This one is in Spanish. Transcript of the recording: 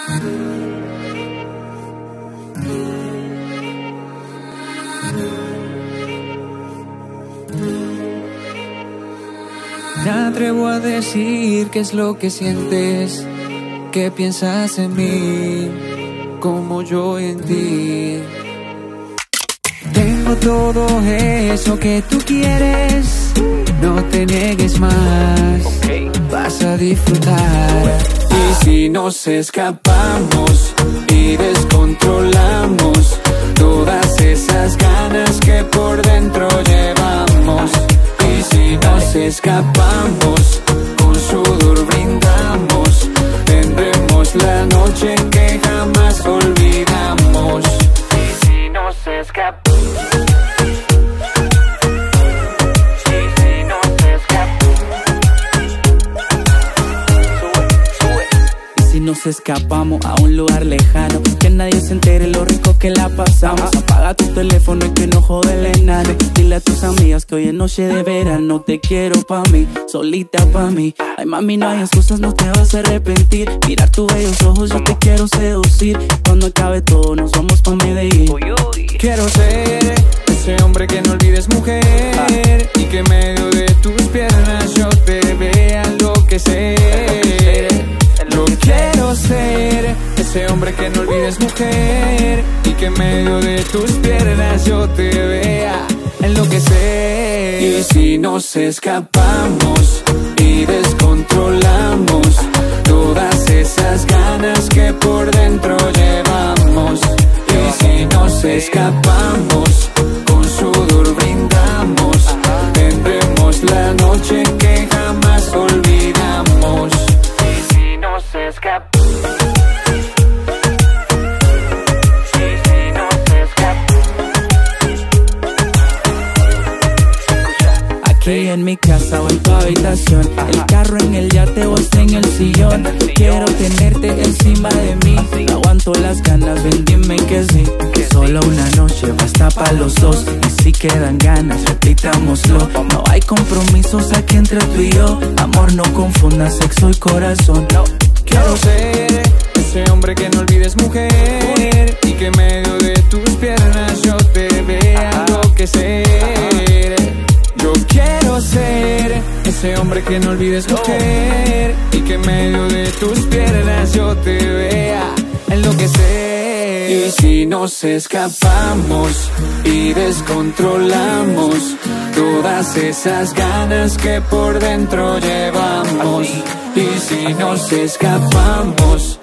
Me atrevo a decir qué es lo que sientes, qué piensas en mí, como yo en ti. Tengo todo eso que tú quieres, no te niegues más, vas a disfrutar. Y si nos escapamos y descontrolamos todas esas ganas que por dentro llevamos. Y si nos escapamos, con sudor brindamos, tendremos la noche que jamás olvidamos. Y si nos escapamos, nos escapamos a un lugar lejano, que nadie se entere lo rico que la pasamos. Apaga tu teléfono y que no jode el enane. Dile a tus amigas que hoy es noche de verano. Te quiero pa' mí, solita pa' mí. Ay mami, no hay excusas, no te vas a arrepentir. Mirar tus bellos ojos, yo te quiero seducir. Cuando acabe todo nos vamos pa' Medellín. Quiero ser ese hombre que no olvides, mujer, y que en medio de tus piernas yo te vea enloquecer. Yo quiero ser ese hombre que no olvides, mujer, y que en medio de tus piernas yo te vea enloquecer. Y si nos escapamos y descontrolamos todas esas ganas que por dentro llevamos. Y si nos escapamos, con sudor brindamos, tendremos la noche que jamás olvidamos. Se escapa. Aquí en mi casa o en tu habitación, el carro en el yate o hasta en el sillón. Quiero tenerte encima de mí, no aguanto las ganas, ven dime que sí. Solo una noche basta para los dos, y si quedan ganas repitámoslo. No hay compromisos aquí entre tú y yo, amor no confunda sexo y corazón. Quiero ser ese hombre que no olvides, mujer, y que en medio de tus piernas yo te vea enloquecer. Yo quiero ser ese hombre que no olvides, mujer, y que en medio de tus piernas yo te vea enloquecer. Y si nos escapamos y descontrolamos todas esas ganas que por dentro llevamos. Y si nos escapamos